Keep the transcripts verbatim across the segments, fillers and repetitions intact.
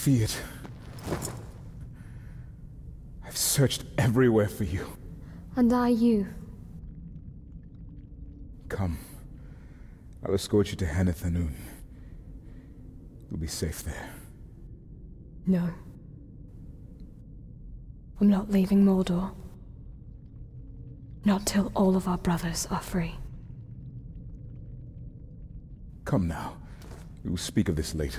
see it. I've searched everywhere for you. And I you. Come. I'll escort you to Hanathanun. You'll be safe there. No. I'm not leaving Mordor. Not till all of our brothers are free. Come now. We will speak of this later.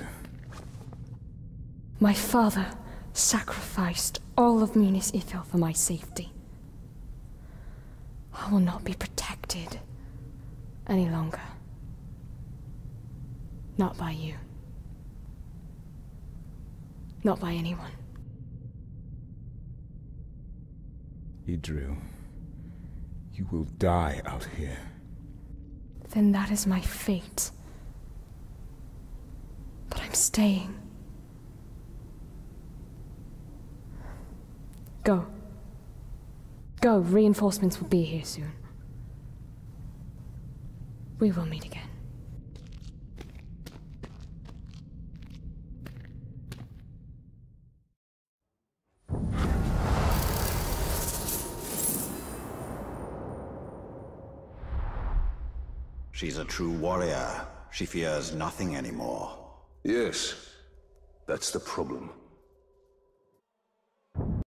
My father sacrificed all of Minas Ithil for my safety. I will not be protected any longer. Not by you. Not by anyone. Idril, you will die out here. Then that is my fate. But I'm staying. Go. Go, reinforcements will be here soon. We will meet again. She's a true warrior. She fears nothing anymore. Yes, that's the problem.